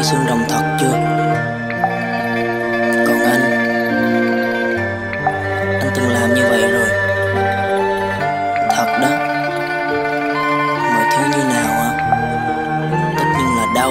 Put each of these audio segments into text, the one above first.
xương rồng thật chưa? Còn anh từng làm như vậy rồi. Thật đó. Mọi thứ như nào à? Tất nhiên là đau.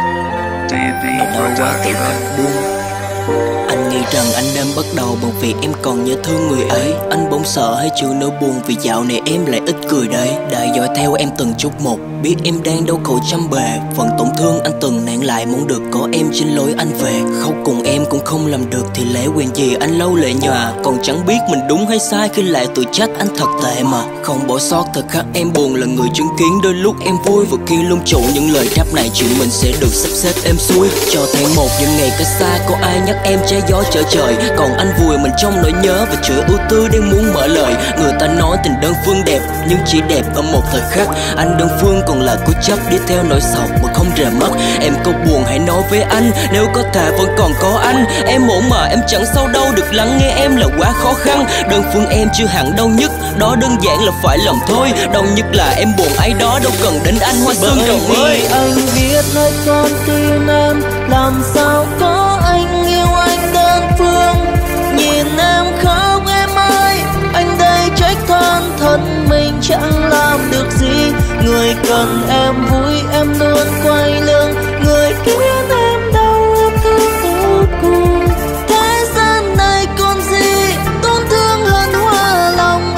Đau quá tự khắc buông. Anh nghĩ rằng anh nên bắt đầu bằng việc em còn nhớ thương người ấy. Anh bỗng sợ hay chưa nỗi buồn vì dạo này em lại ít cười đấy. Đã dõi theo em từng chút một, biết em đang đau khổ trăm bề. Phần tổn thương anh từng nản lại muốn được có em trên lối anh về. Khóc cùng em cũng không làm được thì lẽ quyền gì anh lâu lệ nhòa. Còn chẳng biết mình đúng hay sai khi lại tự trách anh thật tệ mà. Không bỏ sót thời khắc em buồn là người chứng kiến đôi lúc em vui. Và khi luôn trụ những lời rap này chuyện mình sẽ được sắp xếp êm xuôi. Cho tháng một những ngày cách xa có ai nhắc em trái gió trở trời. Còn anh vùi mình trong nỗi nhớ và chuỗi ưu tư đang muốn mở lời. Người ta nói tình đơn phương đẹp nhưng chỉ đẹp ở một thời khắc. Anh đơn phương còn là cố chấp đi theo nỗi sầu mà không rời mắt. Em có buồn hãy nói với anh, nếu có thể vẫn còn có anh. Em ổn mà em chẳng sao đâu, được lắng nghe em là quá khó khăn. Đơn phương em chưa hẳn đau nhất, đó đơn giản là phải lòng thôi. Đau nhất là em buồn ai đó đâu cần đến anh hoa xương rồng ơi. Anh biết nơi con tim em làm sao có anh yêu anh đơn phương. Nhìn em khóc em ơi, anh đây trách thân thân mình chẳng làm được gì. Người cần em vui em luôn quay lưng, người khiến em đau em thương vô cùng. Thế gian này còn gì tổn thương hơn hoa lòng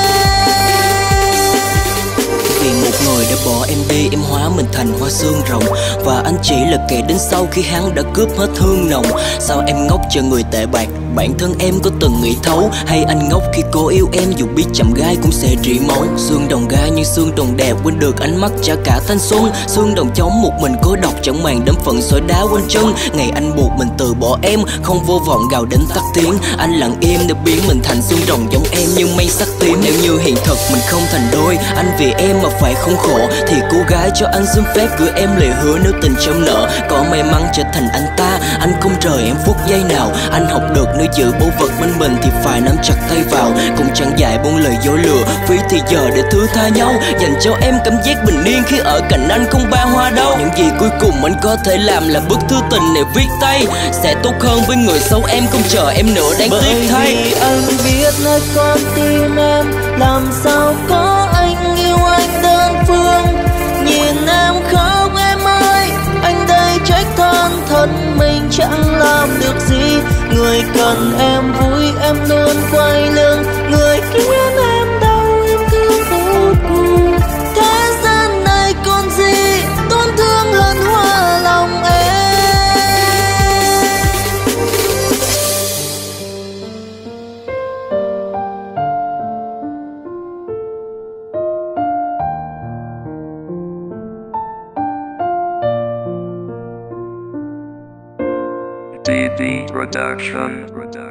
em. Vì một người đã bỏ em đi em hóa mình thành hoa xương rồng. Và anh chỉ là kẻ đến sau khi hắn đã cướp hết thương nồng. Sao em ngốc chờ người tệ bạc, bản thân em có từng nghĩ thấu. Hay anh ngốc khi cô yêu em dù biết chạm gai cũng sẽ rỉ máu. Xương đồng gai như xương đồng đẹp quên được ánh mắt trả cả thanh xuân. Xương đồng chống một mình cô độc chẳng màng đến phận sỏi đá quanh chân. Ngày anh buộc mình từ bỏ em không vô vọng gào đến tắt tiếng. Anh lặng im để biến mình thành xương rồng giống em như mây sắc tím. Nếu như hiện thực mình không thành đôi, anh vì em mà phải không khổ, thì cô gái cho anh xin phép gửi em lời hứa nếu tình trong nợ. Có may mắn trở thành anh ta, anh không rời em phút giây nào. Anh học được nơi giữ báu vật bên mình thì phải nắm chặt tay vào. Cũng chẳng dạy buông lời dối lừa, phí thì giờ để thứ tha nhau. Dành cho em cảm giác bình yên khi ở cạnh anh không ba hoa đâu. Những gì cuối cùng anh có thể làm là bức thư tình này viết tay. Sẽ tốt hơn với người xấu em không chờ em nữa đáng tiếc thay. Bởi vì anh biết nơi con tim em làm sao có anh yêu anh đơn phương. Nhìn em khóc em ơi, anh đây trách thân thân mình chẳng làm được gì. Người cần em vui em luôn quay lưng, người khiến em đau em thương vô cùng. Thế gian này còn gì tổn thương hơn hoa lòng em. DD Production.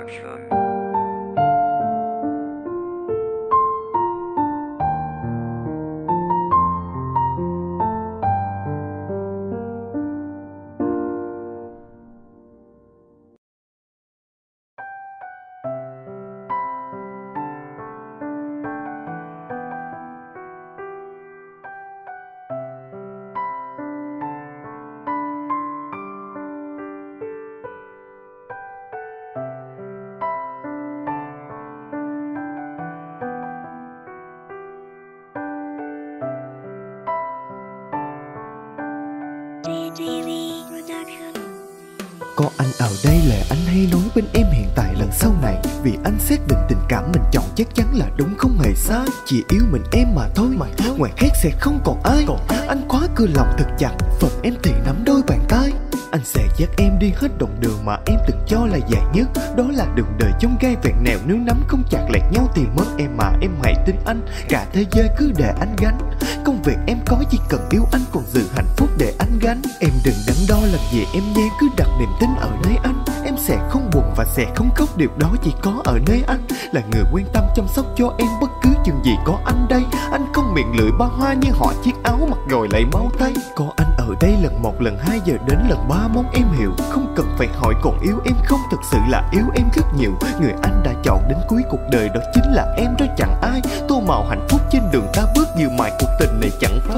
Có anh ở đây là anh hay nói bên em hiện tại lần sau này. Vì anh xác định tình cảm mình chọn chắc chắn là đúng không hề sai. Chỉ yêu mình em mà thôi, ngoài khác sẽ không còn ai. Anh khóa cửa lòng thật chặt, phần em thì nắm đôi bàn tay. Anh sẽ dắt em đi hết đoạn đường mà em từng cho là dài nhất. Đó là đường đời trong gai vẹn nèo, nếu nắm không chặt lẹt nhau thì mất em mà em hãy tin anh. Cả thế giới cứ để anh gánh, công việc em có chỉ cần yêu anh, còn giữ hạnh phúc để anh gánh. Em đừng đắn đo làm gì em nhé, cứ đặt niềm tin ở nơi anh. Em sẽ không buồn và sẽ không khóc, điều đó chỉ có ở nơi anh. Là người quan tâm chăm sóc cho em bất cứ chuyện gì có anh đây. Anh không miệng lưỡi ba hoa như họ chiếc áo mặc rồi lại mau tay. Có anh ở đây lần một lần hai giờ đến lần ba mong em hiểu. Không cần phải hỏi còn yêu em không, thực sự là yêu em rất nhiều. Người anh đã chọn đến cuối cuộc đời đó chính là em, đó chẳng ai. Tô màu hạnh phúc trên đường ta bước, dịu mãi cuộc tình này chẳng phai. Có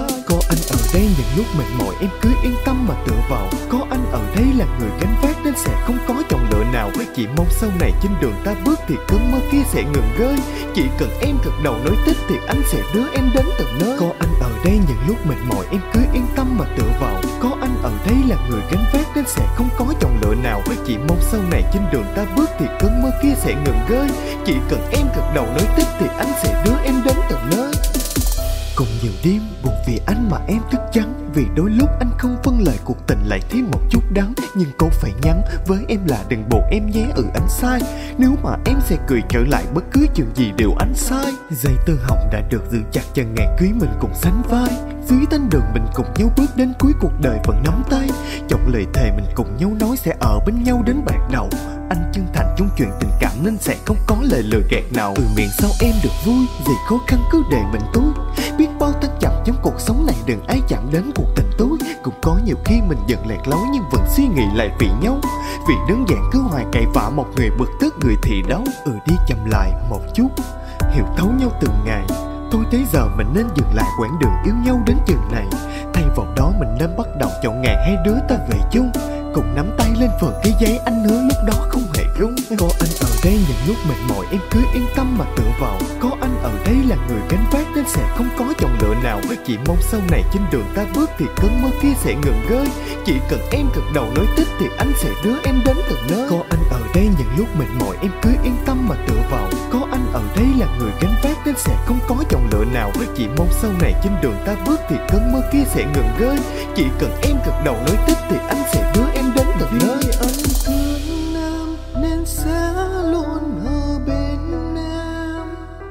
anh ở đây những lúc mệt mỏi em cứ yên tâm mà tựa vào. Có anh ở đây là người gánh vác nên sẽ không có chọn lựa nào. Chỉ mong sau này trên đường ta bước thì cơn mơ kia sẽ ngừng rơi. Chỉ cần em gật đầu nói tích thì anh sẽ đưa em đến tận nơi. Có anh ở đây những lúc mệt mỏi em cứ yên tâm mà tựa vào. Có anh ở đây là người gánh vác nên sẽ không có chọn lựa nào. Chỉ mong sau này trên đường ta bước thì cơn mơ kia sẽ ngừng rơi. Chỉ cần em gật đầu nói tích thì anh sẽ đưa em đến tận nơi. Cùng nhiều đêm buồn vì anh mà em thức trắng. Vì đôi lúc anh không phân lời cuộc tình lại thêm một chút đắng. Nhưng cô phải nhắn với em là đừng buồn em nhé, anh sai. Nếu mà em sẽ cười trở lại bất cứ chuyện gì đều anh sai. Dây tơ hồng đã được giữ chặt cho ngày cưới mình cùng sánh vai. Dưới thanh đường mình cùng nhau bước đến cuối cuộc đời vẫn nắm tay. Trong lời thề mình cùng nhau nói sẽ ở bên nhau đến bạc đầu. Anh chân thành trong chuyện tình cảm nên sẽ không có lời lừa gạt nào. Từ miệng sao em được vui, gì khó khăn cứ để mình tôi. Biết bao thăng trầm trong cuộc sống này đừng ai chạm đến cuộc tình tôi. Cũng có nhiều khi mình dần lạc lối nhưng vẫn suy nghĩ lại vì nhau. Vì đơn giản cứ hoài cãi vã một người bực tức người thì đau. Đi chậm lại một chút, hiểu thấu nhau từng ngày. Tôi thấy giờ mình nên dừng lại quãng đường yêu nhau đến chừng này. Thay vào đó mình nên bắt đầu chọn ngày hai đứa ta về chung. Cùng nắm tay lên phần cái giấy anh hứa lúc đó không hề rung. Có anh ở đây những lúc mệt mỏi em cứ yên tâm mà tựa vào. Có anh ở đây là người gánh vác nên sẽ không có chọn lựa nào. Chỉ mong sau này trên đường ta bước thì cơn mơ kia sẽ ngừng rơi. Chỉ cần em gật đầu nói tích thì anh sẽ đưa em đến tận nơi. Có anh ở đây những lúc mệt mỏi em cứ yên tâm mà tựa vào. Có anh ở đây là người gánh vác nên sẽ không có chọn lựa nào. Chỉ mong sau này trên đường ta bước thì cơn mơ kia sẽ ngừng rơi. Chỉ cần em gật đầu nói tích thì anh sẽ đưa em đến tận nơi. Anh thương em nên sẽ luôn ở bên em.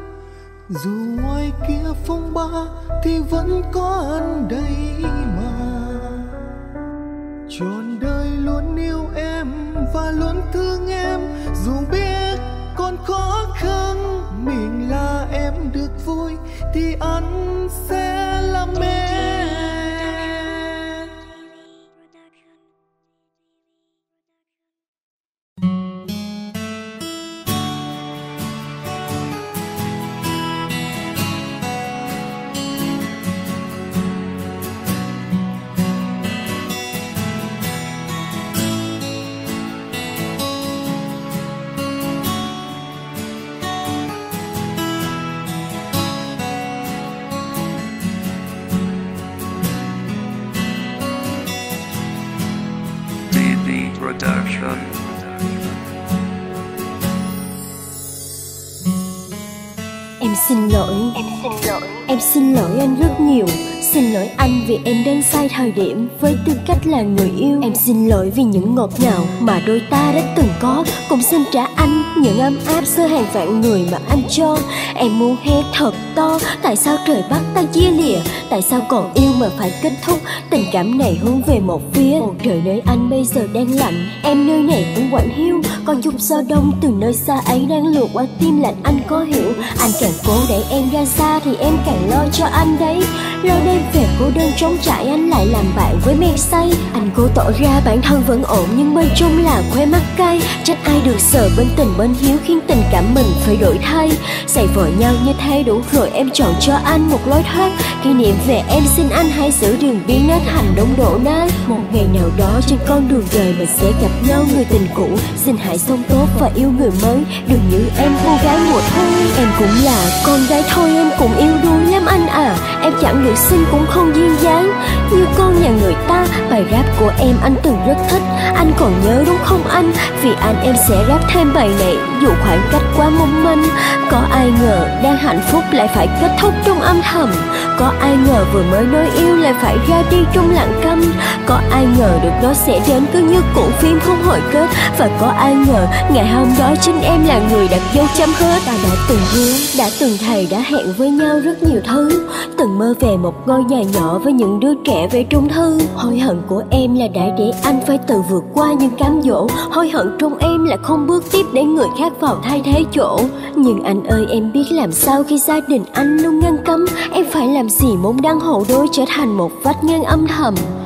Dù ngoài kia phong ba thì vẫn có anh đây mà. Trọn đời luôn yêu em và luôn thương em. Dù biết còn khó khăn mình là em được vui thì anh sẽ làm em. Production. Em xin lỗi Em xin lỗi anh rất nhiều. Xin lỗi anh vì em đến sai thời điểm với tư cách là người yêu. Em xin lỗi vì những ngọt ngào mà đôi ta đã từng có. Cũng xin trả anh những ấm áp giữa hàng vạn người mà anh cho. Em muốn hét thật to, tại sao trời bắt ta chia lìa? Tại sao còn yêu mà phải kết thúc? Tình cảm này hướng về một phía. Bầu trời nơi anh bây giờ đang lạnh, em nơi này cũng quạnh hiu. Con chút gió đông từ nơi xa ấy đang lùa qua tim lạnh, anh có hiểu? Anh càng cố đẩy em ra xa thì em càng lo cho anh đấy. Lo đêm về cô đơn trống trải, anh lại làm bạn với men say. Anh cố tỏ ra bản thân vẫn ổn nhưng bên trong là khoe mắt cay. Trách ai được sờ bên tình bên hiếu khiến tình cảm mình phải đổi thay. Xảy vội nhau như thế đủ rồi, em chọn cho anh một lối thoát. Kỷ niệm về em xin anh hãy giữ đường biến nát thành đống đổ nát. Một ngày nào đó trên con đường đời mình sẽ gặp nhau người tình cũ. Xin hãy sống tốt và yêu người mới, đừng như em cô gái mùa thu. Em cũng là con gái thôi, em cũng yêu đuối lắm anh à. Em chẳng được xinh cũng không duyên dáng như con nhà người ta. Bài rap của em anh từng rất thích, anh còn nhớ đúng không anh? Vì anh em sẽ rap thêm bài này dù khoảng cách quá mong manh. Có ai ngờ đang hạnh phúc lại phải kết thúc trong âm thầm. Có ai ngờ vừa mới nói yêu lại phải ra đi trong lặng câm. Có ai ngờ được nó sẽ đến cứ như cuộn phim không hồi kết. Và có ai ngờ ngày hôm đó chính em là người đặt dấu chấm hết. Ta đã từng hứa, đã từng thề, đã hẹn với nhau rất nhiều thứ. Từng mơ về một ngôi nhà nhỏ với những đứa trẻ về trung thư. Hối hận của em là đã để anh phải tự vượt qua những cám dỗ. Hối hận trong em là không bước tiếp để người khác vào thay thế chỗ. Nhưng anh ơi em biết làm sao khi gia đình anh luôn ngăn cấm. Em phải làm gì mong đăng hộ đôi trở thành một vách ngăn âm thầm.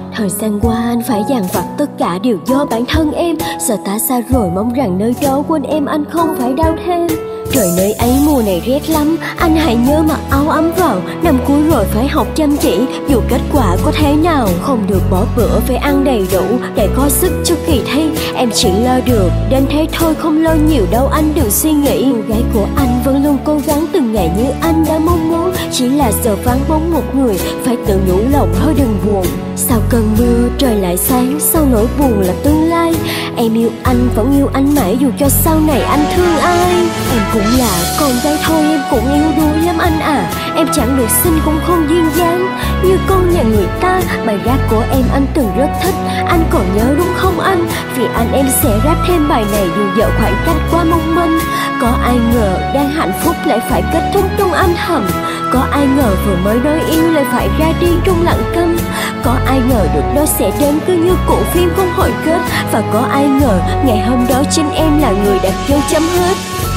Thời gian qua anh phải dằn vặt tất cả đều do bản thân em. Giờ ta xa rồi mong rằng nơi đó quên em anh không phải đau thêm. Trời nơi ấy mùa này rét lắm, anh hãy nhớ mặc áo ấm vào. Năm cuối rồi phải học chăm chỉ, dù kết quả có thế nào. Không được bỏ bữa, phải ăn đầy đủ để có sức cho kỳ thi. Em chỉ lo được đến thế thôi, không lo nhiều đâu anh đừng suy nghĩ. Cô gái của anh vẫn luôn cố gắng từng ngày như anh đã mong muốn. Chỉ là giờ vắng bóng một người, phải tự nhủ lòng thôi đừng buồn. Sau cơn mưa trời lại sáng, sau nỗi buồn là tương lai. Em yêu anh vẫn yêu anh mãi dù cho sau này anh thương ai. Em cũng là con gái thôi, em cũng yếu đuối lắm anh à. Em chẳng được xinh cũng không duyên dáng như con nhà người ta. Bài rap của em anh từng rất thích, anh còn nhớ đúng không anh? Vì anh em sẽ rap thêm bài này dù giờ khoảng cách quá mong manh. Có ai ngờ đang hạnh phúc lại phải kết thúc trong âm thầm. Có ai ngờ vừa mới nói yêu lại phải ra đi trong lặng câm. Có ai ngờ được đó sẽ đến cứ như cụ phim không hồi kết. Và có ai ngờ ngày hôm đó chính em là người đặt dấu chấm hết.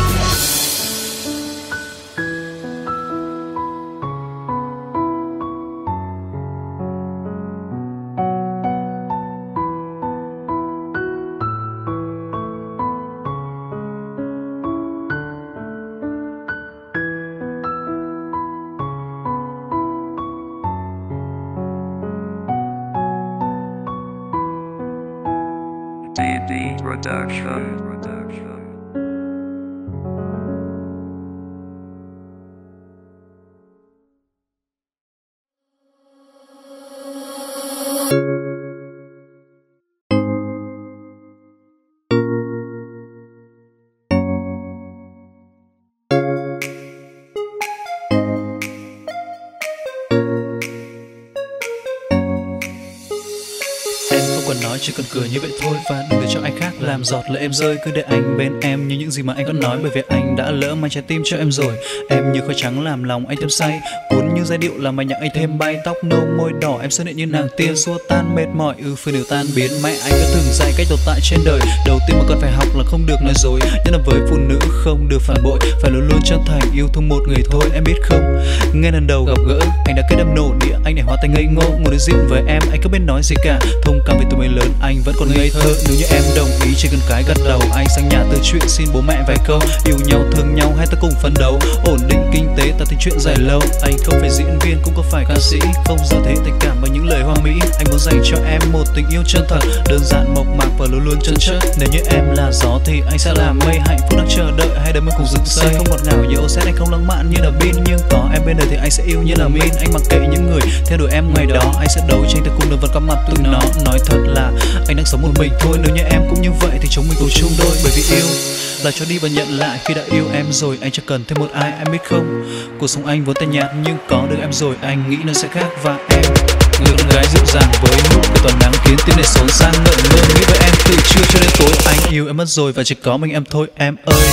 DD Production. Nói chỉ cần cười như vậy thôi, và đừng để cho ai khác làm giọt lệ em rơi. Cứ để anh bên em như những gì mà anh có nói, bởi vì anh đã lỡ mang trái tim cho em rồi. Em như khói trắng làm lòng anh thêm say, cuốn như giai điệu làm bài nhạc anh thêm bay. Tóc nâu môi đỏ em xuất hiện như nàng tiên, xua tan mệt mỏi phương đều tan biến. Mẹ anh đã từng dạy cách tồn tại trên đời, đầu tiên mà cần phải học là không được nói dối. Nhất là với phụ nữ không được phản bội, phải luôn luôn chân thành yêu thương một người thôi. Em biết không, nghe lần đầu gặp gỡ anh đã kết đâm nổ địa, anh để hóa thành ngây ngô. Ngồi đối diện với em anh không biết nói gì cả, thông cảm vì tuổi mới lớn anh vẫn còn ngây thơ. Nếu như em đồng ý chỉ cần cái gật đầu, anh sang nhà từ chuyện xin bố mẹ vài câu. Yêu nhau thương nhau hay ta cùng phấn đấu, ổn định kinh tế ta thành chuyện dài lâu. Anh không phải diễn viên cũng có phải ca sĩ, không do thế tình cảm bằng những lời hoa mỹ. Anh muốn dành cho em một tình yêu chân thật, đơn giản mộc mạc và luôn luôn chân chất. Nếu như em là gió thì anh sẽ là mây, hạnh phúc đang chờ đợi hai đứa mình cùng dựng xây. Không ngọt ngào như Oset, anh không lãng mạn như là Bin, nhưng có em bên đời thì anh sẽ yêu như là Min. Anh mặc kệ những người theo đuổi em ngày đó, anh sẽ đấu tranh từ cùng đường vật có mặt tụi nó. Nói thật là anh đang sống một mình thôi, nếu như em cũng như vậy thì chúng mình cùng chung đôi. Bởi vì yêu là cho đi và nhận lại, khi đã yêu em rồi anh chẳng cần thêm một ai. Em biết không, cuộc sống anh vốn tẻ nhạt nhưng có được em rồi anh nghĩ nó sẽ khác. Và em người con gái dịu dàng với nụ cười toàn nắng khiến tim này xốn sang ngẩn ngơ. Nghĩ với em từ trưa cho đến tối, anh yêu em mất rồi và chỉ có mình em thôi em ơi.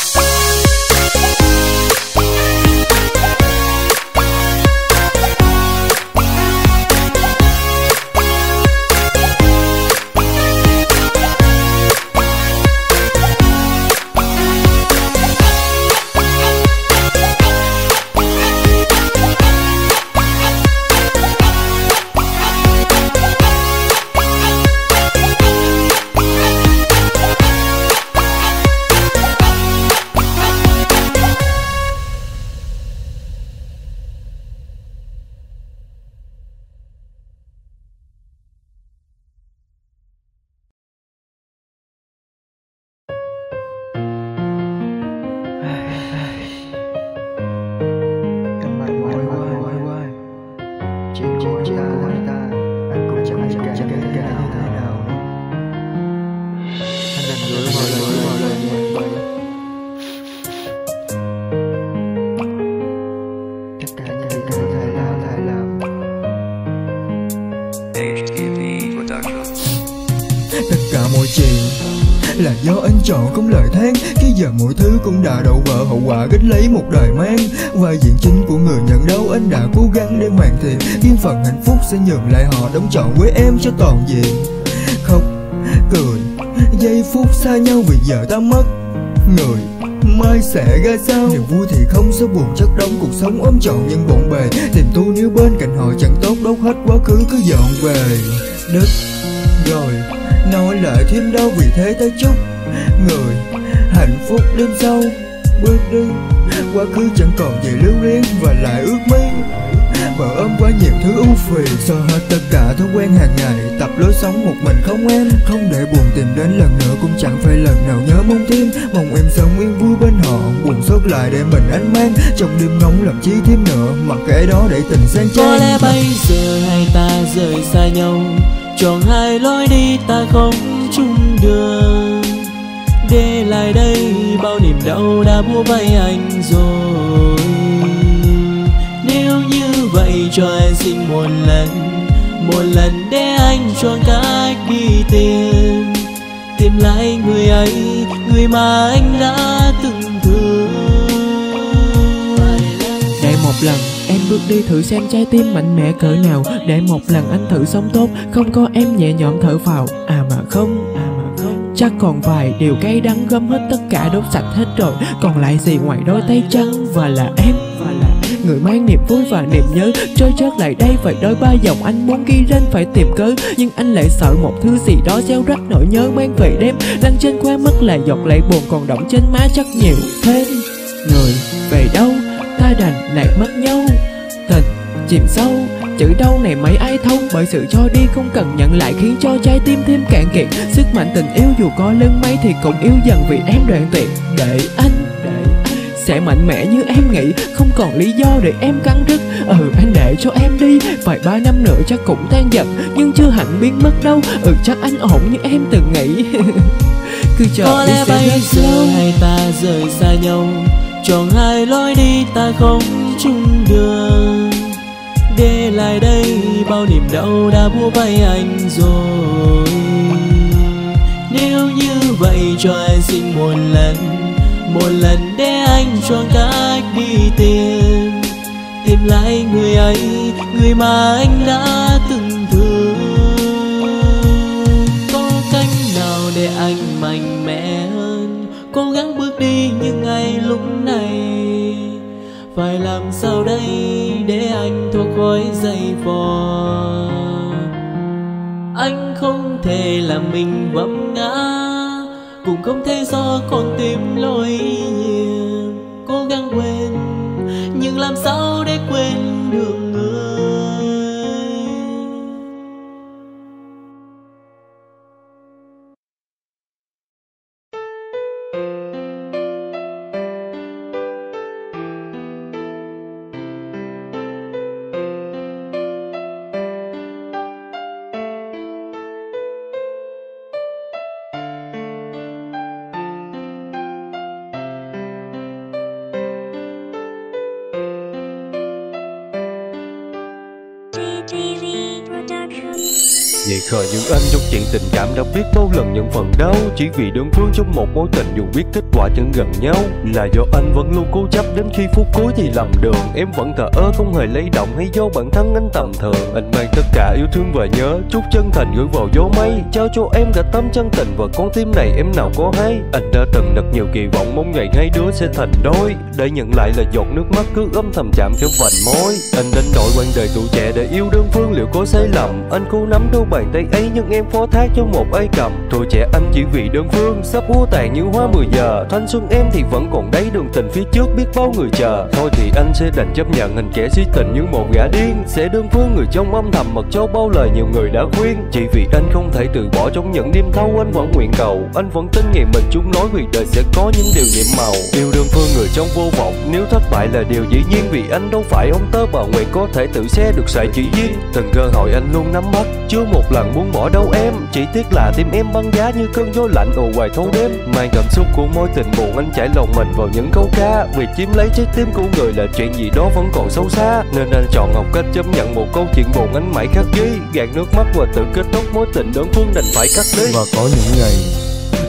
Tất cả mọi chuyện là do anh chọn không lời than, khi giờ mọi thứ cũng đã đổ vỡ, hậu quả gánh lấy một đời mang. Vai diễn chính của người nhận đâu anh đã cố gắng để hoàn thiện, duyên phận hạnh phúc sẽ nhường lại họ đóng trọn với em cho toàn diện. Khóc, cười, giây phút xa nhau vì giờ ta mất người, mai sẽ ra sao? Niềm vui thì không, số buồn chất đóng cuộc sống ôm trọn nhưng bộn bề. Tìm tu nếu bên cạnh họ chẳng tốt, đốt hết quá khứ cứ dọn về. đứt rồi, nói lại thêm đâu vì thế ta chúc người hạnh phúc đêm sau bước đi. Quá khứ chẳng còn gì lưu luyến và lại ước mơ vợ ôm quá nhiều thứ ưu phiền, xóa hết tất cả thói quen hàng ngày, tập lối sống một mình không em. Không để buồn tìm đến lần nữa, cũng chẳng phải lần nào nhớ mong thêm. Mong em sống yên vui bên họ, buồn xót lại để mình anh mang. Trong đêm ngóng làm chi thêm nữa, mặc kệ đó để tình sang trang. Có lẽ bây giờ hai ta rời xa nhau, chọn hai lối đi ta không chung đường. Để lại đây bao niềm đau đã bủa vây anh rồi. Nếu như vậy cho anh xin một lần để anh chọn cách đi tìm lại người ấy, người mà anh đã từng thương. Để một lần em bước đi thử xem trái tim mạnh mẽ cỡ nào. Để một lần anh thử sống tốt, không có em nhẹ nhõm thở phào. Mà không, chắc còn vài điều cay đắng, gom hết tất cả đốt sạch hết rồi. Còn lại gì ngoài đôi tay trắng và là em. Người mang niềm vui và niềm nhớ trôi chớt lại đây vậy đôi ba dòng anh muốn ghi lên phải tìm cớ. Nhưng anh lại sợ một thứ gì đó gieo rắc nỗi nhớ mang về đêm. Lăn trên khóe mắt là giọt lệ buồn còn đọng trên má chắc nhiều thêm. Người về đâu ta đành lạc mất nhau, tình chìm sâu chữ đâu này mấy ai thấu. Bởi sự cho đi không cần nhận lại khiến cho trái tim thêm cạn kiệt. Sức mạnh tình yêu dù có lưng mấy thì cũng yêu dần vì em đoạn tuyệt. Để anh sẽ mạnh mẽ như em nghĩ, không còn lý do để em cắn rứt. Anh để cho em đi, vài ba năm nữa chắc cũng tan dần, nhưng chưa hẳn biến mất đâu. Chắc anh ổn như em từng nghĩ. Cứ chờ có đi lẽ sẽ bây hết giờ lâu. hai ta rời xa nhau, chọn hai lối đi ta không chung đường. Để lại đây bao niềm đau đã bủa vây anh rồi. Nếu như vậy cho anh xin một lần để anh chọn cách đi tìm lại người ấy, người mà anh đã từng thương. Có cách nào để anh mạnh mẽ hơn, cố gắng bước đi như ngay lúc này. Phải làm sao đây để anh thoát khỏi dây vò. Anh không thể làm mình vấp ngã, cũng không thể do con tim lỗi nhiều. Cố gắng quên nhưng làm sao để quên được người. Vậy khờ như anh trong chuyện tình cảm đã biết bao lần nhận phần đau, chỉ vì đơn phương trong một mối tình dù biết kết quả chẳng gần nhau. Là do anh vẫn luôn cố chấp đến khi phút cuối thì lầm đường, em vẫn thờ ơ không hề lay động, hay do bản thân anh tầm thường. Anh mang tất cả yêu thương và nhớ, chút chân thành gửi vào gió mây, trao cho em cả tâm chân tình và con tim này em nào có hay. Anh đã từng đặt nhiều kỳ vọng mong ngày hai đứa sẽ thành đôi, để nhận lại là giọt nước mắt cứ âm thầm chạm theo vành môi. Anh đánh đổi quãng đời tuổi trẻ để yêu đơn phương, liệu có sai lầm? Anh cố nắm đôi bàn tay ấy nhưng em phó thác cho một ai cầm. Tuổi trẻ anh chỉ vì đơn phương sắp úa tàn như hoa 10 giờ. Thanh xuân em thì vẫn còn đấy, đường tình phía trước biết bao người chờ. Thôi thì anh sẽ đành chấp nhận hình kẻ si tình như một gã điên, sẽ đơn phương người trong âm thầm mặc cho bao lời nhiều người đã khuyên. Chỉ vì anh không thể từ bỏ trong những đêm thâu, anh vẫn nguyện cầu, anh vẫn tin ngày mình chung nói vì đời sẽ có những điều nhiệm màu. Yêu đơn phương người trong vô vọng, nếu thất bại là điều dĩ nhiên, vì anh đâu phải ông tớ bà nguyện có thể tự xe được sợi chỉ duyên. Từng cơ hội anh luôn nắm bắt, chưa một lần muốn bỏ đâu em. Chỉ tiếc là tim em băng giá như cơn gió lạnh ồ hoài thâu đêm. Mang cảm xúc của mối tình buồn, anh trải lòng mình vào những câu ca. Việc chiếm lấy trái tim của người là chuyện gì đó vẫn còn sâu xa, nên anh chọn học cách chấp nhận một câu chuyện buồn anh mãi khắc ghi, gạt nước mắt và tự kết thúc mối tình đơn phương đành phải cắt đi. Và có những ngày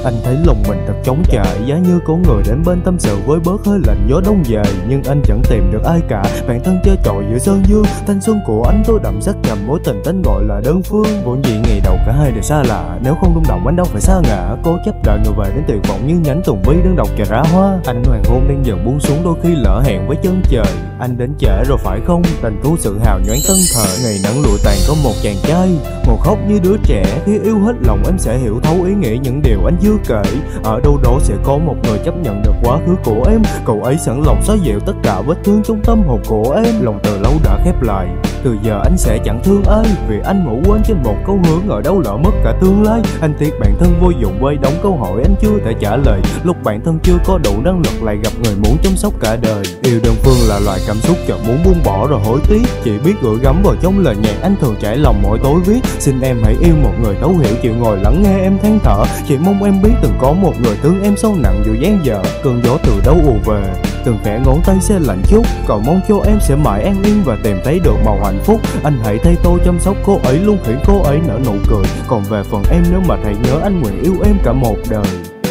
Anh thấy lòng mình thật trống trải, giá như có người đến bên tâm sự với bớt hơi lạnh gió đông về. Nhưng anh chẳng tìm được ai cả, bản thân chơi trọi giữa sơn dương. Thanh xuân của anh tôi đậm sắc trầm, mối tình tên gọi là đơn phương. Vốn dĩ ngày đầu cả hai đều xa lạ, nếu không rung động anh đâu phải xa ngã. Cố chấp đợi người về đến tuyệt vọng như nhánh tùng bi đơn độc chà ra hoa. Anh hoàng hôn đang dần buông xuống, đôi khi lỡ hẹn với chân trời. Anh đến trễ rồi phải không, tình thú sự hào nhoáng tân thời. Ngày nắng lụa tàn có một chàng trai ngồi khóc như đứa trẻ. Khi yêu hết lòng em sẽ hiểu thấu ý nghĩa những điều anh chưa kể. Ở đâu đó sẽ có một người chấp nhận được quá khứ của em, cậu ấy sẵn lòng xóa dịu tất cả vết thương trong tâm hồn của em. Lòng từ lâu đã khép lại, từ giờ anh sẽ chẳng thương ai, vì anh ngủ quên trên một câu hứa, ở đâu lỡ mất cả tương lai. Anh tiếc bản thân vô dụng với đống câu hỏi anh chưa thể trả lời, lúc bản thân chưa có đủ năng lực lại gặp người muốn chăm sóc cả đời. Yêu đơn phương là loại cảm xúc chợt muốn buông bỏ rồi hối tiếc, chỉ biết gửi gắm vào trong lời nhạc anh thường trải lòng mỗi tối viết. Xin em hãy yêu một người thấu hiểu, chịu ngồi lắng nghe em than thở. Chỉ mong em biết từng có một người thương em sâu nặng dù dáng dở. Cơn gió từ đâu ùa về, từng khẽ ngón tay sẽ lạnh chút. Cầu mong cho em sẽ mãi an yên và tìm thấy được màu hạnh phúc. Anh hãy thay tôi chăm sóc cô ấy, luôn khiến cô ấy nở nụ cười. Còn về phần em, nếu mà thầy nhớ anh nguyện yêu em cả một đời.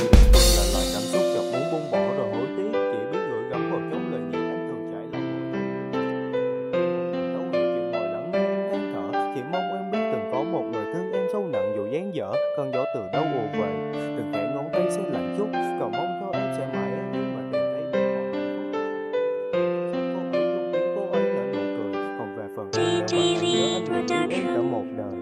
Cơn gió từ đâu ùa về, từng khẽ ngón tay sẽ lạnh chút. Cầu mong cho em sẽ mãi an yên và tìm thấy được màu hạnh phúc. Cô ấy nở nụ cười. Còn về phần em, nếu mà thầy nhớ anh nguyện yêu em cả một đời.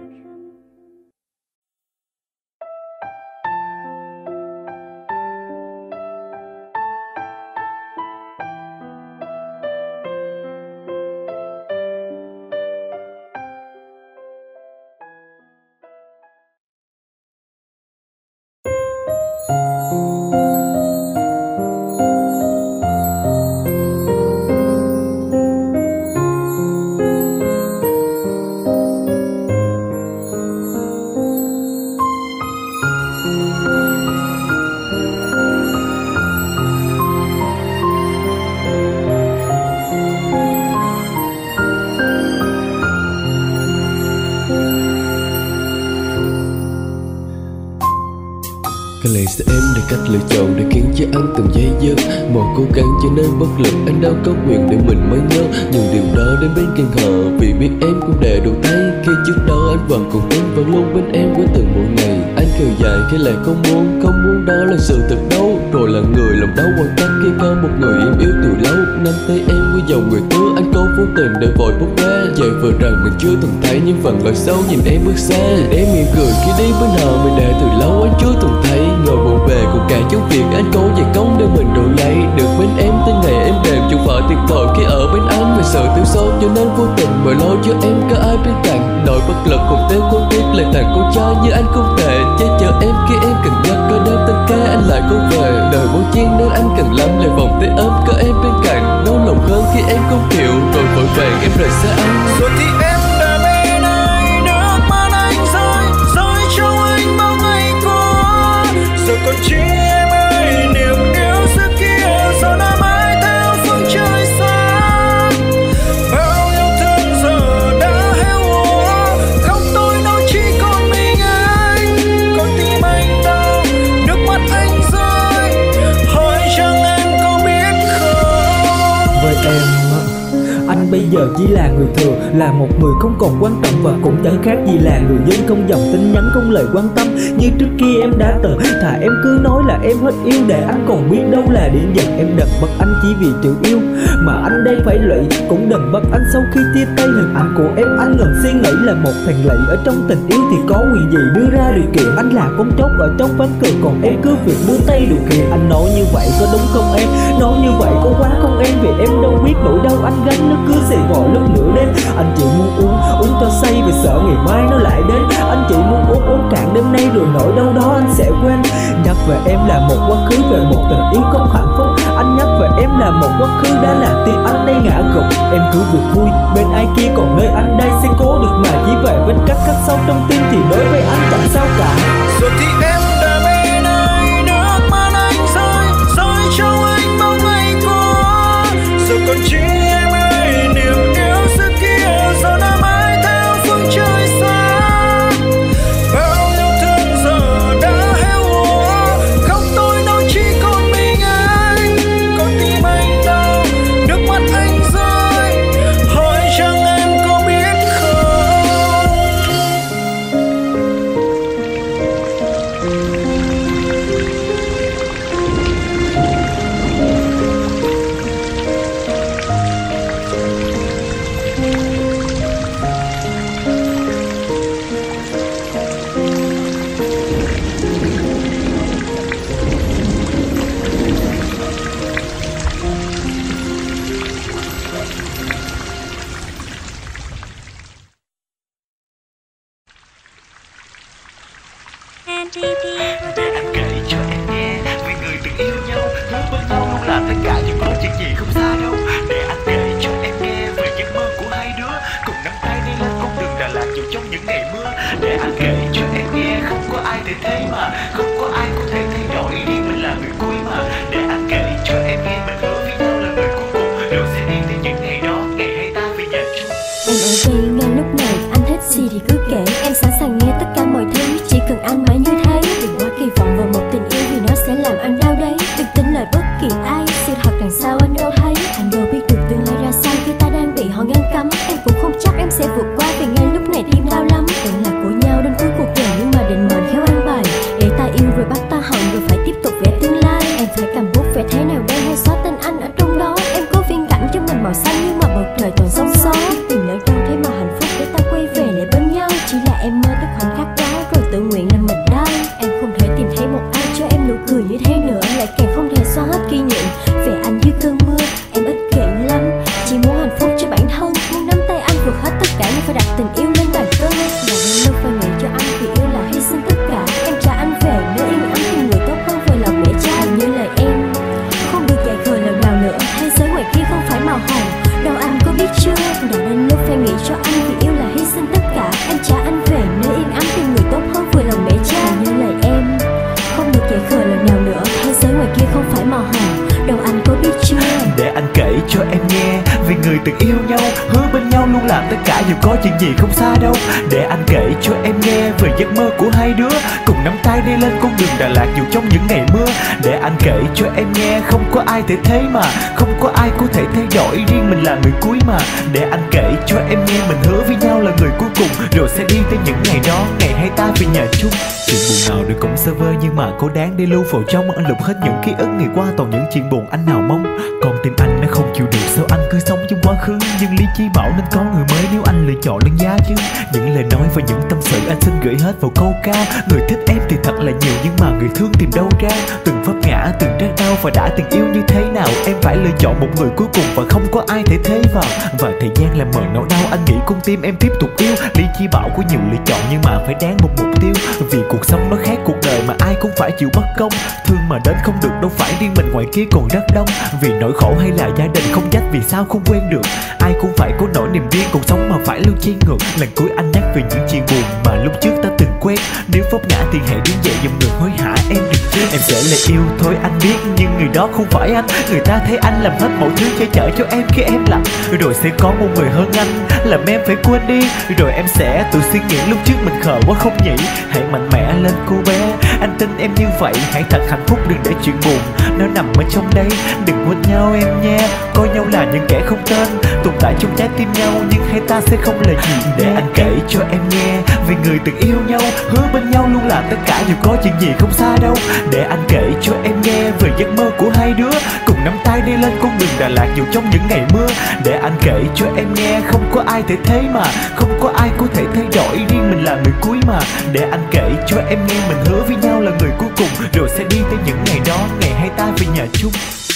Có lẽ sẽ em là cách lựa chọn để khiến cho anh từng giây giấc. Một cố gắng trở nên bất lực, anh đâu có quyền để mình mới nhớ. Nhưng điều đó đến bên cạnh họ, vì biết em cũng để đủ tay. Khi trước đó anh vẫn cùng em, vẫn luôn bên em với từng mỗi ngày. Anh cười dài khi lại không muốn đó là sự thật đâu. Rồi là người lòng đau quan tâm khi có một người em yêu từ lâu. Nắm tay em với dòng người tứ, anh cố vô tình để vội bốc qua. Vậy vừa rằng mình chưa từng thấy nhưng phần lời sâu nhìn em bước xa. Em mỉm cười khi đi bên họ, mình để từ lâu anh chưa từng thấy. Ngồi buồn về cùng cả chút việc anh cố dày công để mình đổi lấy. Được bên em tới ngày em đềm chung phải tuyệt vời khi ở bên anh. Vì sự thiếu sót cho nên vô tình mở lối cho em có ai bên cạnh. Nỗi bất lực cùng tên cô tiếc lại thằng con trai như anh không thể che chở em khi em cần nhất. Có đêm tan ca anh lại có về, đời vô chiên nên anh cần lắm lại vòng tay ấm có em bên cạnh. Đau lòng hơn khi em không chịu rồi vội vàng em rời xa anh. Rồi thì em đã bên anh, nước mắt anh rơi trong anh bao ngày qua. Giờ còn chỉ em ơi, niềm yêu xưa kia giờ đã mãi theo phương trời xa. Bao yêu thương giờ đã héo úa, khóc tôi đâu chỉ còn mình anh. Con tim anh đau, nước mắt anh rơi, hỏi rằng em có biết không. Với em anh bây giờ chỉ là người thường, là một người không còn quan trọng và cũng chẳng khác gì là người dân không dòng tin nhắn không lời quan tâm. Như trước kia em đã từng thà em cứ nói là em hết yêu để anh còn biết đâu là điện giật. Em đừng bắt anh chỉ vì chữ yêu mà anh đang phải lụy, cũng đừng bắt anh sau khi chia tay. Hình ảnh của em anh ngừng suy nghĩ là một thằng lị ở trong tình yêu thì có quyền gì đưa ra điều kiện. Anh là con chốt ở trong ván cờ còn em cứ việc buông tay điều kiện. Anh nói như vậy có đúng không em? Nói như vậy có quá không em? Vì em đâu biết nỗi đau anh gánh nó cứ xì vò lúc nửa đêm. Anh chỉ muốn uống cho say vì sợ ngày mai nó lại đến. Anh chỉ muốn uống cạn đêm nay rồi nỗi đau đó anh sẽ quên. Nhắc về em là một quá khứ, về một tình yêu không hạnh phúc. Anh nhắc về em là một quá khứ đã làm tim anh đây ngã gục. Em cứ việc vui bên ai kia còn nơi anh đây sẽ cố được mà chỉ về bên cách khắc sâu trong tim thì đối với anh chẳng sao cả. Rồi thì em đã bên anh, nước mắt anh rơi trong anh bao ngày qua. Giờ còn chỉ em ơi, niềm yêu xưa kia giờ đã mãi theo phương trời xa. Bao yêu thương giờ đã héo úa, những gì không xa đâu. Để anh kể cho em nghe về giấc mơ của hai đứa, cùng nắm tay đi lên con đường Đà Lạt dù trong những ngày mưa. Để anh kể cho em nghe không có ai thể thế mà, không có ai có thể thay đổi, riêng mình là người cuối mà. Để anh kể cho em nghe mình hứa với nhau là người cuối cùng, rồi sẽ đi tới những ngày đó, ngày hai ta về nhà chung. Em ở đây ngay lúc này, anh thích gì thì cứ kể, em sẵn sàng nghe tất cả mọi thứ, chỉ cần anh mãi như thế. Đừng quá kỳ vọng vào một tình yêu vì nó sẽ làm anh đau đấy. Đừng tin lời bất kỳ ai, sự thật đằng sau anh đâu thấy. Anh đâu biết được tương lai ra sao khi ta đang bị họ ngăn cấm. Em cũng không chắc em sẽ vượt qua vì ngay lúc này tim đau lắm. Vẫn là của nhau đến cuối cuộc đời nhưng mà định mệnh khéo an bài, để ta yêu rồi bắt ta hận rồi phải tiếp tục vẽ tương lai. Em phải cầm bút vẽ thế nào đây hay xóa tên anh ở trong đó. Em có viên cảnh cho mình màu xanh nhưng mà bầu trời toàn sóng gió. Tìm lỡ đâu thế mà hạnh phúc để ta quay về lại bên nhau. Chỉ là em mơ tới khoảnh khắc đó rồi tự nguyện làm mình đau. Em không thể tìm thấy một ai cho em nụ cười như thế nữa, lại càng không thể xóa hết kỷ niệm về anh dưới cơn mưa. Em ích kỷ lắm, chỉ muốn hạnh phúc cho bản thân, muốn nắm tay anh vượt hết tất cả nhưng phải đặt tình yêu lên bàn cân. Và em luôn phải nghĩ cho anh vì yêu là hy sinh tất cả. Em trả anh về nơi yên ấm tìm người tốt hơn về lòng mẹ cha. Như lời em không được dạy khờ lần nào nữa, thế giới ngoài kia không phải màu hồng đâu anh có biết chưa. Đã đến lúc phải nghĩ cho anh vì yêu là hy sinh tất cả. Em trả anh về nơi yên ấm tìm người tốt hơn vừa lòng mẹ cha. Như lời em không được dạy khờ lần nào nữa, thế giới ngoài kia không phải màu hồng đâu anh có biết chưa. Để anh kể cho em nghe về người từng yêu nhau, hứa bên nhau luôn làm tất cả dù có chuyện gì không xa đâu. Để anh kể cho em nghe về giấc mơ của hai đứa, cùng nắm tay đi lên con đường Đà Lạt dù trong những ngày mưa. Để anh kể cho em nghe không có ai thể thế mà, không có ai có thể thay đổi, riêng mình là người cuối mà. Để anh kể cho em nghe mình hứa với nhau là người cuối cùng, rồi sẽ đi tới những ngày đó, ngày hai ta về nhà chung. Chuyện buồn nào được cũng sơ vơ nhưng mà cố đáng để lưu vào trong. Anh lục hết những ký ức ngày qua toàn những chuyện buồn anh nào mong. Còn tim anh nó không chịu được sao anh cứ sống trong quá khứ. Nhưng lý trí bảo nên có người mới nếu anh lựa chọn lên giá chứ. Những lời nói và những tâm sự anh xin gửi hết vào câu ca. Người thích em thì thật là nhiều nhưng mà người thương tìm đâu ra. Từng vấp ngã, từng trái đau và đã từng yêu như thế nào. Em phải lựa chọn một người cuối cùng và không có ai thể thế vào. Và thời gian làm mờ nỗi đau, anh nghĩ con tim em tiếp tục yêu. Lý trí bảo có nhiều lựa chọn nhưng mà phải đáng một mục tiêu. Vì cuộc sống nó khác cuộc đời mà ai cũng phải chịu bất công. Thương mà đến không được đâu phải riêng mình, ngoài kia còn rất đông. Vì nỗi khổ hay là gia đình không dắt vì sao không quen được. Ai cũng phải có nỗi niềm riêng, cuộc sống mà phải lưu chi ngược. Lần cuối anh nhắc về những chuyện buồn mà lúc trước ta từng quen. Nếu vấp ngã thì hãy đứng dậy dòng người hối hả em đừng tiếc. Em sẽ là yêu thôi anh biết, nhưng người đó không phải anh. Người ta thấy anh làm hết mọi thứ che chở cho em khi em lặng. Rồi sẽ có một người hơn anh làm em phải quên đi. Rồi em sẽ tự suy nghĩ lúc trước mình khờ quá không nhỉ. Hãy mạnh mẽ lên cô bé, anh tin em như vậy. Hãy thật hạnh phúc, đừng để chuyện buồn nó nằm ở trong đây. Đừng quên nhau em nha, coi nhau là những kẻ không tên, tồn tại trong trái tim nhau nhưng hai ta sẽ không là gì. Để anh kể cho em nghe về người từng yêu nhau, hứa bên nhau luôn làm tất cả dù có chuyện gì không xa đâu. Để anh kể cho em nghe về giấc mơ của hai đứa, cùng nắm tay đi lên con đường Đà Lạt dù trong những ngày mưa. Để anh kể cho em nghe không có ai thể thế mà, không có ai có thể thay đổi, riêng mình là người cuối mà. Để anh kể cho em nghe mình hứa với nhau là người cuối cùng, rồi sẽ đi tới những ngày đó, ngày hai ta về nhà chung.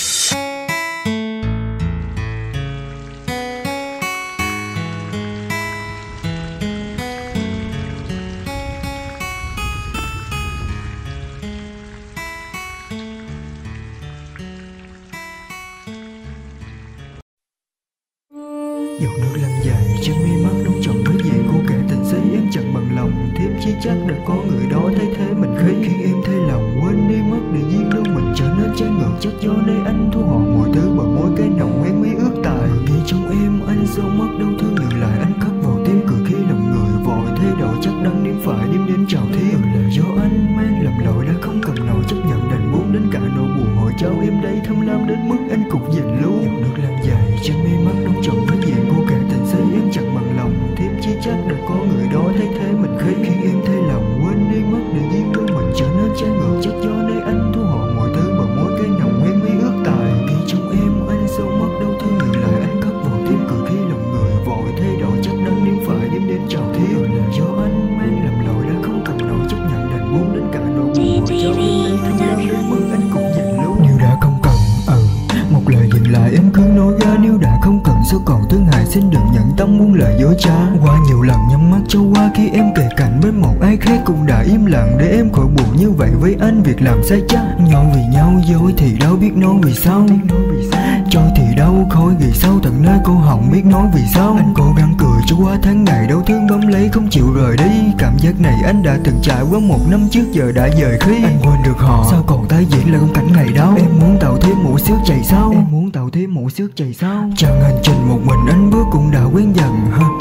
Giọt nước lăn dài trên mi mắt đóng chọn với gì cô kể tình giấy em chẳng bằng lòng. Thiếp chỉ chắc đã có người đó thay thế mình khấy khiến em thay lòng. Quên đi mất để duyên đâu mình trở nên trái ngược, chắc do nơi anh thu họ mọi thứ bằng môi cây nồng quen mấy ước tài. Vì trong em anh sâu mất đâu thương nhường lại, anh khắc vào tim cười khi lòng người vội thay đổi. Chắc đắng đêm phải đêm đến chào thiên là do anh mang lầm lỗi đã không cầm nổi, chấp nhận đành buông đến cả nỗi buồn hồi trao em đây thâm lam đến mức anh cục dình luôn. Giọt nước lăn dài trên mi mắt đóng chọn với gì cô kể tình giấy em chẳng bằng lòng. Thiếp chỉ chắc đã có người đó thay thế mình khấy khiến em thay lòng. Quên đi mất để duyên đâu mình trở nên trái ngược, chắc do nơi anh thu họ mọi thứ bằng môi cây nồng quen mấy ước tài. Vì trong em anh sâu mất đâu thương nhường lại, anh khắc vào tim cười khi lòng người vội thay đổi. Chắc đắng đêm phải đêm đến chào thiên là do anh mang lầm lỗi đã không cầm nổi, chấp nhận đành buông đến cả nỗi buồn hồi trao em đây thâm lam đến mức anh cũng dành luôn. Nếu đã không cần một lời dừng lại em cứ nói ra, nếu đã không cần sao còn thương hại xin đừng nhận tâm muôn lời dối trá. Qua nhiều lần nhắm mắt cho qua khi em kề cạnh với một ai khác cũng đã im lặng để em khỏi buồn như vậy với anh. Việc làm sai chắc nhau vì nhau dối thì đâu biết nói vì sao, cho gì đâu, khói ghi sâu tận nơi cô họng biết nói vì sao. Anh cố gắng cười cho qua tháng ngày đau thương bám lấy không chịu rời đi. Cảm giác này anh đã từng trải qua 1 năm trước giờ đã dời khi. Anh quên được họ, sao còn tái diễn lại khung cảnh ngày đó. Em muốn tạo thêm một xước chạy sao, em muốn tạo thêm một xước chạy sao. Chẳng hành trình một mình anh bước cũng đã quen dần.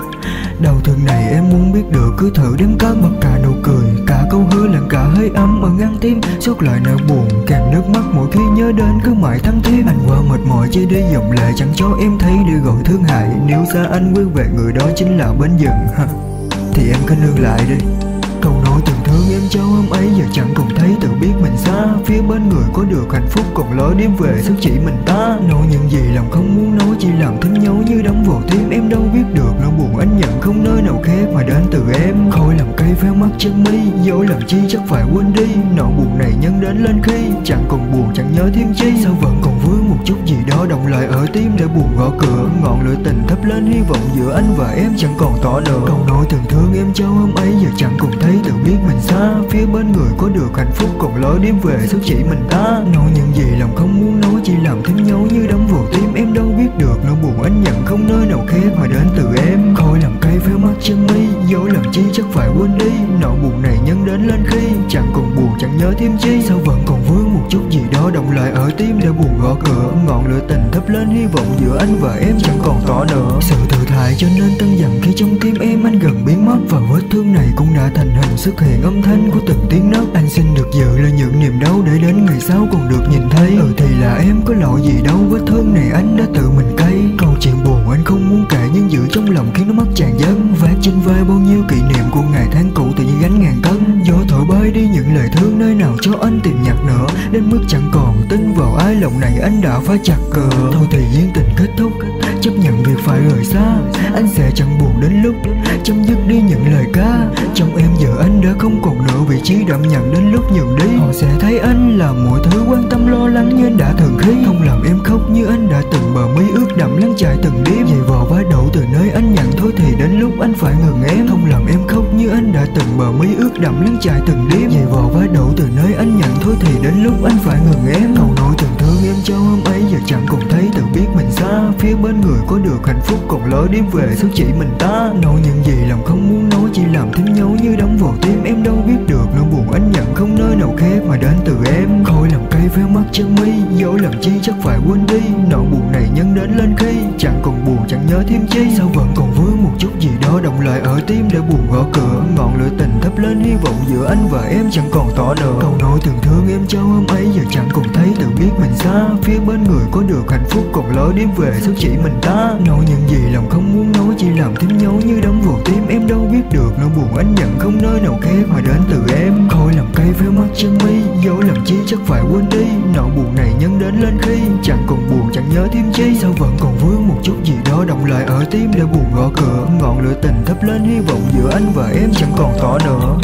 Đau thương này em muốn biết được, cứ thử đếm cất mặc cả nụ cười, cả câu hứa lẫn cả hơi ấm ở ngang tim. Xót lại nỗi buồn kèm nước mắt mỗi khi nhớ đến cứ mãi thăng thêm. Anh qua mệt mỏi chỉ để dòng lệ chẳng cho em thấy để gọi thương hại. Nếu xa anh quay về người đó chính là bên dừng thì em cứ nương lại đi. Câu nói từng thương em cho hôm ấy giờ chẳng còn thấy, tự biết mình xa. Phía bên người có được hạnh phúc còn lối đêm về sức chỉ mình ta. Nói những gì lòng không muốn nói chỉ làm thêm nhau như đóng vào tim. Em đâu biết được nỗi buồn anh nhận không nơi nào khác mà đến từ em. Khói làm cây véo mắt chân mi, dối làm chi chắc phải quên đi. Nỗi buồn này nhân đến lên khi chẳng còn buồn chẳng nhớ thêm chi. Sao vẫn còn vương một chút gì đó động lại ở tim để buồn gõ cửa. Ngọn lửa tình thắp lên hy vọng giữa anh và em chẳng còn tỏ nữa. Câu nói từng thương em cho hôm ấy giờ chẳng còn thấy, tự biết mình xa. Phía bên người có được hạnh phúc còn lối đêm về sức chỉ mình ta. Nói những gì lòng không muốn nói chỉ làm thêm nhau như đóng vào tim. Em đâu biết được nỗi buồn anh nhận không nơi nào khác mà đến từ em. Khói làm cây véo mắt chân mi, dối làm chi chắc phải quên đi. Nỗi buồn này nhân đến lên khi chẳng còn buồn chẳng nhớ thêm chi. Sao vẫn còn vương một chút gì đó động lại ở tim để buồn gõ cửa. Ngọn lửa tình thắp lên hy vọng giữa anh và em chẳng còn tỏ nữa. Sự tự hại cho nên tăng dần khi trong tim em anh gần biến mất. Và vết thương này cũng đã thành hình xuất hiện âm thanh của từng tiếng nấc. Anh xin được giữ lại những niềm đau để đến ngày sau còn được nhìn thấy. Thì là em có lỗi gì đâu, vết thương này anh đã tự mình cay. Câu chuyện buồn anh không muốn kể nhưng giữ trong lòng khiến nó mất tràn dâng. Vác trên vai bao nhiêu kỷ niệm của ngày tháng cũ tự như gánh ngàn cân. Gió thổi bay đi những lời thương nơi nào cho anh tìm nhặt nữa. Đến mức chẳng còn tin vào ai, lòng này anh đã phá chặt cờ. Thôi thì duyên tình kết thúc, chấp nhận việc phải rời xa. Anh sẽ chẳng buồn đến lúc chấm dứt đi những lời ca. Trong em giờ anh đã không còn nữa vị trí đảm nhận đến lúc nhường đi. Họ sẽ thấy anh là mọi thứ quan tâm lo lắng như anh đã từng khi. Không làm em khóc như anh đã từng bờ mi ướt đẫm lăn chảy từng đêm. Giày vò vai đổ từ nơi anh nhận, thôi thì đến lúc anh phải ngừng em. Không làm em khóc như anh đã từng bờ mi ướt đẫm lăn chảy từng đêm. Giày vò vai đổ từ nơi anh nhận, thôi thì đến lúc anh phải ngừng em. Câu nói từng thương em cho hôm ấy giờ chẳng còn thấy, tự biết mình xa. Phía bên người có được hạnh phúc còn lối đêm về sức chỉ mình ta. Nói những gì lòng không muốn nói chỉ làm thêm nhau như đóng vào tim. Em đâu biết được nỗi buồn anh nhận không nơi nào khác mà đến từ em. Khói làm cây véo mắt chân mi, dối làm chi chắc phải quên đi. Nỗi buồn này nhân đến lên khi chẳng còn buồn chẳng nhớ thêm chi. Sao vẫn còn vương một chút gì đó động lại ở tim để buồn gõ cửa. Ngọn lửa tình thắp lên hy vọng giữa anh và em chẳng còn tỏ nữa. Câu nói từng thương em cho hôm ấy giờ chẳng còn thấy, tự biết mình xa. Phía bên người có được hạnh phúc còn lối đêm về sức chỉ mình ta. Nói những gì lòng không muốn nói chỉ làm thêm nhau như đóng vào tim. Em đâu biết được nỗi buồn anh nhận không nơi nào khác mà đến từ em. Khói làm cây véo mắt chân mi, dối làm chi chắc phải quên đi. Nỗi buồn này nhân đến lên khi chẳng còn buồn chẳng nhớ thêm chi. Sao vẫn còn vương một chút gì đó động lại ở tim để buồn gõ cửa. Ngọn lửa tình thắp lên hy vọng giữa anh và em chẳng còn tỏ nữa.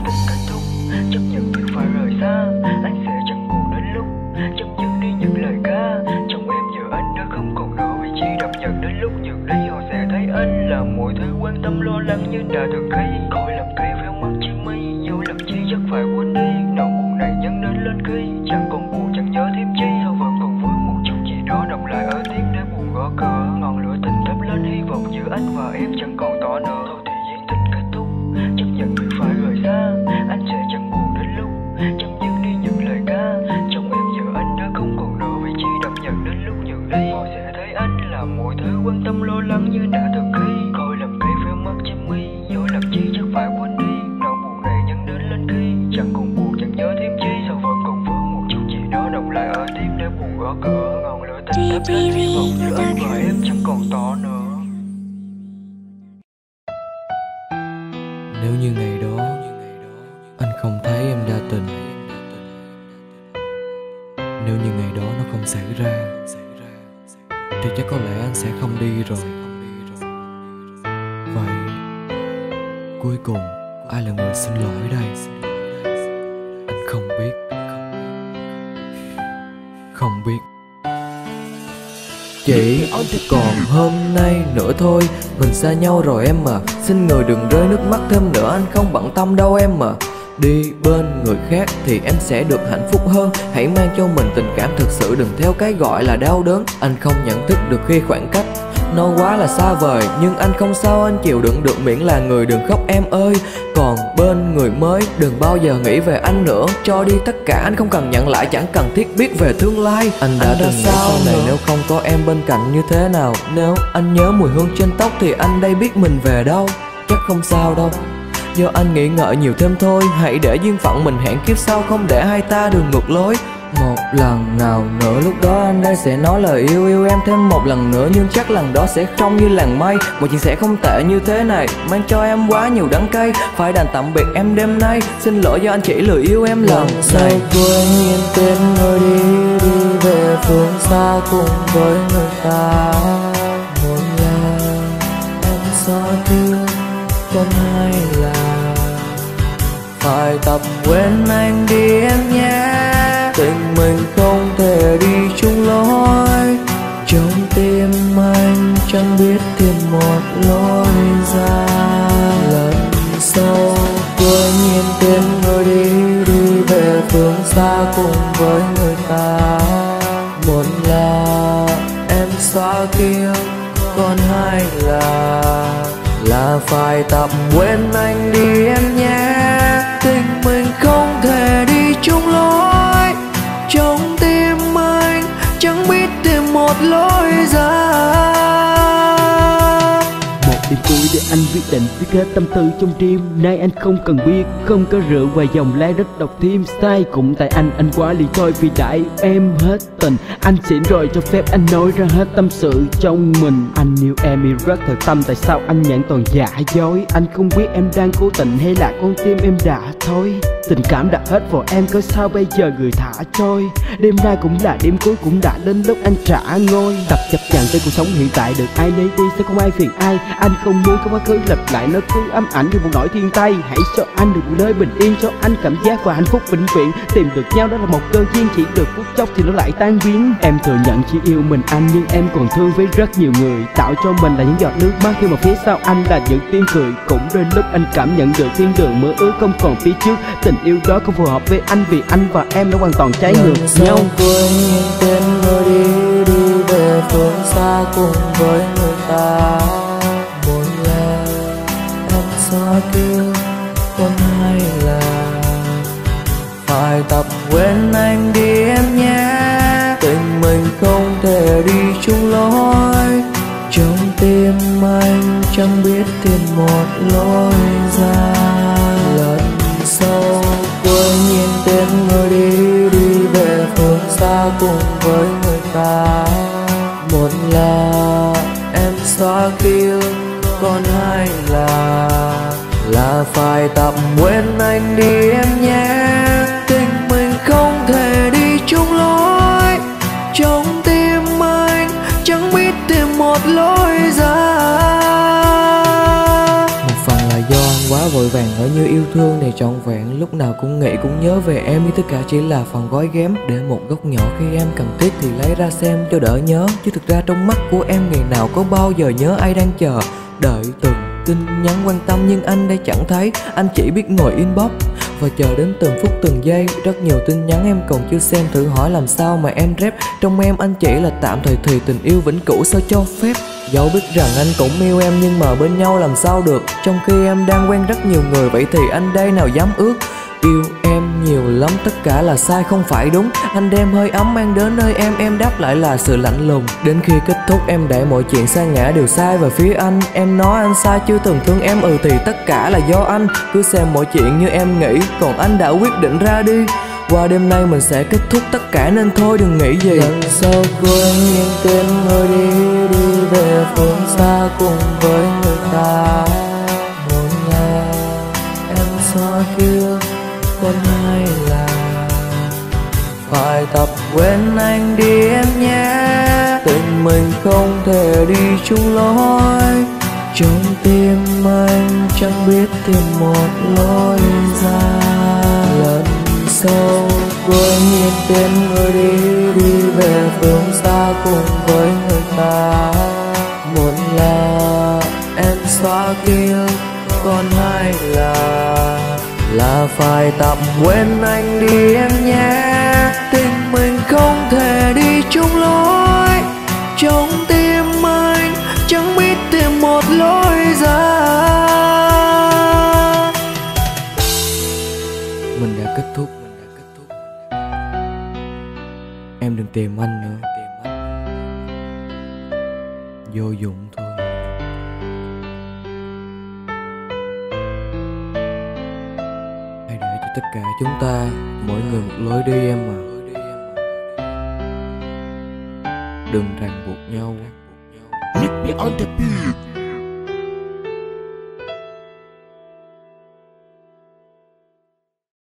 Chấp nhận việc phải rời xa, anh sẽ chẳng buồn đến lúc chấm dứt đi những lời ca. Trong em giờ anh đã không còn nữa vị trí đảm nhận đến lúc nhường đi. Họ sẽ thấy anh là mọi thứ quan tâm lo lắng như đã từng khi. Khói làm cây véo mắt chân mi, dối làm chi chắc phải quên đi. Nỗi buồn này nhân đến lên khi chẳng còn buồn chẳng nhớ thêm chi. Sao vẫn còn vương một chút gì đó động lại ở tim để buồn gõ cửa. Ngọn lửa tình thắp lên hy vọng giữa anh và em chẳng còn tỏ nữa. Thôi thì duyên tình kết thúc, chấp nhận việc phải rời xa. Anh sẽ chẳng buồn đến lúc chấm dứt đi những lời ca. Trong em giờ anh đã không còn nữa vị trí đảm nhận đến lúc nhường đi. Họ sẽ thấy anh là mọi thứ quan tâm lo lắng như đã từng khi. Khói làm cây véo mắt chân mi, dối làm chi chắc phải quên đi. Nỗi buồn này nhân đến lên khi chẳng còn buồn chẳng nhớ thêm chi. Sao vẫn còn vương một chút gì đó động lại ở tim để buồn gõ cửa. Ngọn lửa tình thắp lên hy vọng giữa anh và em chẳng còn tỏ nữa. Nếu như ngày đó anh không thấy em đa tình, nếu như ngày đó nó không xảy ra, thì chắc có lẽ anh sẽ không đi rồi. Vậy cuối cùng ai là người xin lỗi đây? Anh không biết. Không biết. Chỉ còn hôm nay nữa thôi, mình xa nhau rồi em à. Xin người đừng rơi nước mắt thêm nữa, anh không bận tâm đâu em à. đi bên người khác thì em sẽ được hạnh phúc hơn. Hãy mang cho mình tình cảm thực sự, đừng theo cái gọi là đau đớn. Anh không nhận thức được khi khoảng cách nó quá là xa vời, nhưng anh không sao, anh chịu đựng được, miễn là người đừng khóc em ơi. Còn bên người mới đừng bao giờ nghĩ về anh nữa, cho đi tất cả anh không cần nhận lại, chẳng cần thiết biết về tương lai. Anh đã từng nghĩ sau này nếu không có em bên cạnh như thế nào. Nếu anh nhớ mùi hương trên tóc thì anh đây biết mình về đâu. Chắc không sao đâu, do anh nghĩ ngợi nhiều thêm thôi. Hãy để duyên phận mình hẹn kiếp sau, không để hai ta đường ngược lối. Một lần nào nữa lúc đó anh đây sẽ nói lời yêu em thêm một lần nữa, nhưng chắc lần đó sẽ trông như làn mây. Mọi chuyện sẽ không tệ như thế này, mang cho em quá nhiều đắng cay. Phải đành tạm biệt em đêm nay, xin lỗi do anh chỉ lười yêu em lần này. Sau quên yên tên người đi về phương xa cùng với người ta. Một là em xóa thương, còn hai là phải tập quên anh đi em nhé. Tình mình không thể đi chung lối, trong tim anh chẳng biết thêm một lối ra. Lần sau quên nhìn tên người đi về phương xa cùng với người ta. Một là em xóa kia, còn hai là phải tập quên anh đi em nhé. Tình mình không thể đi chung lối, trong tim anh chẳng biết tìm một lối ra. Một đêm cuối để anh quyết định viết hết tâm tư trong tim. Nay anh không cần biết, không có rượu và dòng lá rất độc thêm. Sai cũng tại anh quá liền thôi, vì đã yêu em hết tình. Anh xỉn rồi cho phép anh nói ra hết tâm sự trong mình. Anh yêu em yêu rất thật tâm, tại sao anh nhận toàn giả dối? Anh không biết em đang cố tình hay là con tim em đã thôi. Tình cảm đã hết vào em, cớ sao bây giờ người thả trôi. Đêm nay cũng là đêm cuối, cũng đã đến lúc anh trả ngôi. Tập chấp nhận tới cuộc sống hiện tại, được ai nấy đi sẽ không ai phiền ai. Anh không muốn có quá khứ lặp lại, nó cứ ám ảnh như một nỗi thiên tai. Hãy cho anh được một nơi bình yên, cho anh cảm giác và hạnh phúc vĩnh viễn. Tìm được nhau đó là một cơ duyên, chỉ được phút chốc thì nó lại tan biến. Em thừa nhận chỉ yêu mình anh, nhưng em còn thương với rất nhiều người. Tạo cho mình là những giọt nước mắt, khi mà phía sau anh là những tiếng cười. Cũng đôi lúc anh cảm nhận được thiên đường mơ ước không còn phía trước. Tình yêu đó không phù hợp với anh, vì anh và em đã hoàn toàn trái ngược nhau. Quên nhìn tên người đi về phương xa cùng với người ta. Một là em xóa kia, còn hai là phải tập quên anh đi em nhé. Tình mình không thể đi chung lối, trong tim anh chẳng biết tìm một lối ra. Lần sau quên nhìn tên người đi về phương xa cùng với người ta. Một là em xóa kia, còn hai là phải tập quên anh đi em nhé. Tình mình không thể đi chung lối, trong tim anh chẳng biết tìm một lối ra. Một phần là do anh quá vội vàng ở như yêu thương này trọn vẹn, lúc nào cũng nghĩ cũng nhớ về em, nhưng tất cả chỉ là phần gói ghém. Để một góc nhỏ khi em cần thiết thì lấy ra xem cho đỡ nhớ, chứ thực ra trong mắt của em ngày nào có bao giờ nhớ ai đang chờ đợi từng tin nhắn quan tâm, nhưng anh đây chẳng thấy. Anh chỉ biết ngồi inbox và chờ đến từng phút từng giây. Rất nhiều tin nhắn em còn chưa xem, thử hỏi làm sao mà em rep. Trong em anh chỉ là tạm thời thì tình yêu vĩnh cửu sao cho phép. Dẫu biết rằng anh cũng yêu em, nhưng mà bên nhau làm sao được, trong khi em đang quen rất nhiều người. Vậy thì anh đây nào dám ước yêu em nhiều lắm, tất cả là sai không phải đúng. Anh đem hơi ấm mang đến nơi em đáp lại là sự lạnh lùng. Đến khi kết thúc em để mọi chuyện sa ngã đều sai về phía anh. Em nói anh sai chưa từng thương em, thì tất cả là do anh. Cứ xem mọi chuyện như em nghĩ, còn anh đã quyết định ra đi. Qua đêm nay mình sẽ kết thúc tất cả nên thôi đừng nghĩ gì. Lần sau quên nhìn tên người đi về phương xa cùng với người ta. Một là em xóa kia, còn hai là phải tập quên anh đi em nhé. Tình mình không thể đi chung lối, trong tim anh chẳng biết tìm một lối ra. Lần sau quên nhìn tên người đi về phương xa cùng với người ta. Một là em xóa kia, còn hai là phải tập quên anh đi em nhé. Tình mình không thể đi chung lối, trong tim anh chẳng biết tìm một lối ra. Mình đã kết thúc, em đừng tìm anh nữa, vô dụng thôi. Hãy để cho tất cả chúng ta mỗi người một lối đi em à, đừng ràng buộc nhau. Let me on the